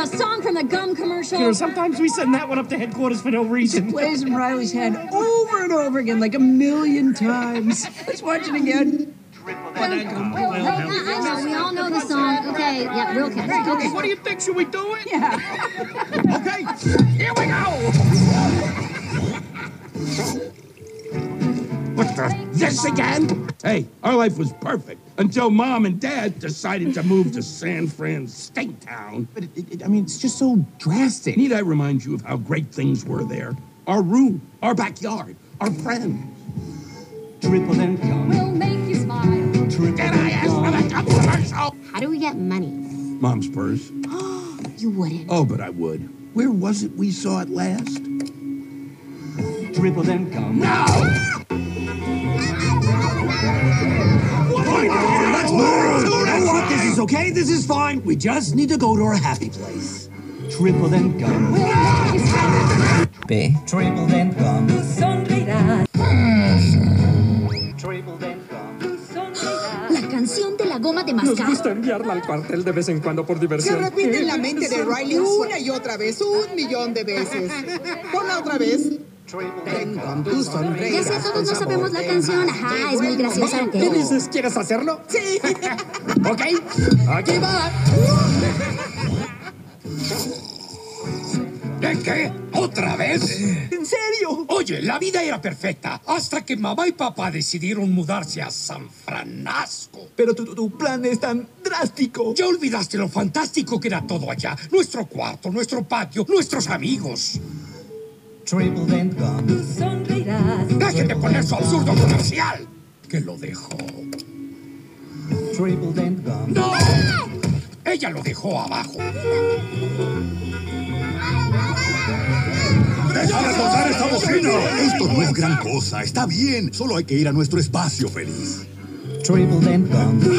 a song from the gum commercial. You know, sometimes we send that one up to headquarters for no reason. It plays in Riley's head over and over again, like 1,000,000 times. Let's watch it again. I know, we all know the song. Okay, yeah, real cat. Okay. What do you think? Should we do it? Yeah. Okay, here we go! What the? This again? Hey, our life was perfect until Mom and Dad decided to move to San Fran State Town. But I mean, it's just so drastic. Need I remind you of how great things were there? Our room, our backyard, our friends. Triple and gum. We'll make you smile. Did I ask for the gum commercial? How do we get money? Mom's purse. You wouldn't. Oh, but I would. Where was it we saw it last? Triple and gum. No! Let's move! You know what? This is okay. This is fine. We just need to go to our happy place. Triple and gum. B. Triple and gum. Sonreirás. Triple and gum. Sonreirás. La canción de la goma de Nos mascar. gusta enviarla al cuartel de vez en cuando por Se diversión. repite en la mente de Riley una y otra vez, 1,000,000 de veces. Ponla otra vez. Ven con tu Ya sonrisa. sé, todos no sabemos la canción. Ajá, es muy graciosa. ¿Qué dices? ¿Quieres hacerlo? Sí. Ok, aquí va. ¿De qué? ¿Otra vez? ¿En serio? Oye, la vida era perfecta hasta que mamá y papá decidieron mudarse a San Francisco. Pero tu plan es tan drástico. Ya olvidaste lo fantástico que era todo allá. Nuestro cuarto, nuestro patio, nuestros amigos. Triple and gum. Sonreirás. Dejen de poner su absurdo comercial. Que lo dejó. Triple and gum. ¡No! Ella lo dejó abajo. ¡Deja de tocar esta bocina! Esto no es gran cosa, está bien. Solo hay que ir a nuestro espacio feliz. Triple and gum.